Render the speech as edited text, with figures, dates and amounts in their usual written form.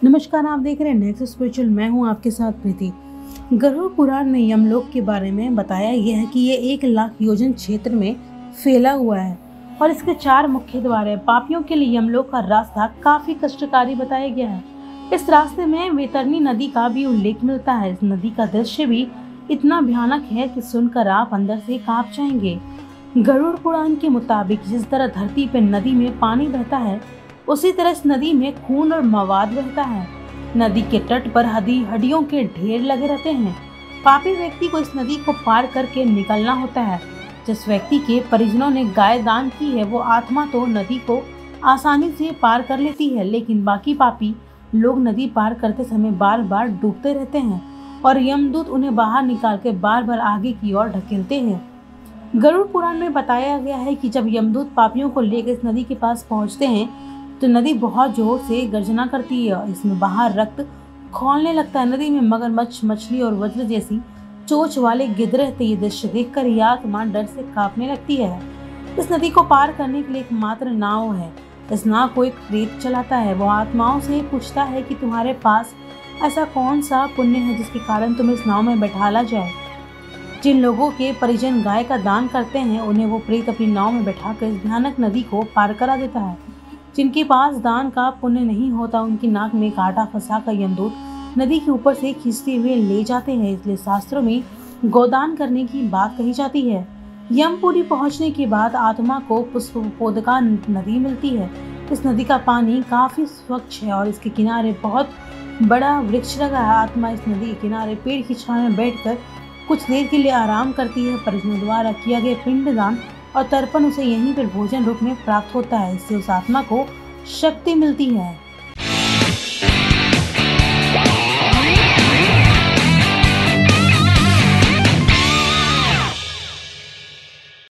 नमस्कार, आप देख रहे हैं नेक्स्ट स्पिरिचुअल। मैं हूं आपके साथ प्रीति। गरुड़ पुराण में यमलोक के बारे में बताया गया है कि ये 1,00,000 योजन क्षेत्र में फैला हुआ है और इसके 4 मुख्य द्वार है। पापियों के लिए यमलोक का रास्ता काफी कष्टकारी बताया गया है। इस रास्ते में वैतरणी नदी का भी उल्लेख मिलता है। इस नदी का दृश्य भी इतना भयानक है कि सुनकर आप अंदर से कांप जाएंगे। गरुड़ पुराण के मुताबिक जिस तरह धरती पर नदी में पानी बहता है, उसी तरह इस नदी में खून और मवाद बहता है। नदी के तट पर हड्डियों के ढेर लगे रहते हैं। पापी व्यक्ति को इस नदी को पार करके निकलना होता है। जिस व्यक्ति के परिजनों ने गाय दान की है, वो आत्मा तो नदी को आसानी से पार कर लेती है, लेकिन बाकी पापी लोग नदी पार करते समय बार बार डूबते रहते हैं और यमदूत उन्हें बाहर निकाल के बार बार आगे की ओर ढकेलते हैं। गरुड़ पुराण में बताया गया है कि जब यमदूत पापियों को लेकर इस नदी के पास पहुंचते हैं तो नदी बहुत जोर से गर्जना करती है। इसमें बाहर रक्त खौलने लगता है। नदी में मगरमच्छ, मछली और वज्र जैसी चोंच वाले गिद्ध रहते। ये दृश्य देखकर यह आत्मा डर से कांपने लगती है। इस नदी को पार करने के लिए एकमात्र नाव है। इस नाव को एक प्रेत चलाता है। वो आत्माओं से पूछता है कि तुम्हारे पास ऐसा कौन सा पुण्य है जिसके कारण तुम्हें इस नाव में बैठाला जाए। जिन लोगों के परिजन गाय का दान करते हैं, उन्हें वो प्रेत अपनी नाव में बैठाकर इस भयानक नदी को पार करा देता है। जिनके पास दान का पुण्य नहीं होता, उनकी नाक में कांटा फंसाकर यमदूत नदी के ऊपर से खींचते हुए ले जाते हैं। इसलिए शास्त्रों में गोदान करने की बात कही जाती है। यमपुरी पहुंचने के बाद आत्मा को पुष्पोदका नदी मिलती है। इस नदी का पानी काफी स्वच्छ है और इसके किनारे बहुत बड़ा वृक्ष लगा है। आत्मा इस नदी के किनारे पेड़ की छाया में बैठकर कुछ देर के लिए आराम करती है। परिजनों द्वारा किया गया पिंडदान और तर्पण उसे यहीं पर भोजन रूप में प्राप्त होता है। इससे उस आत्मा को शक्ति मिलती है।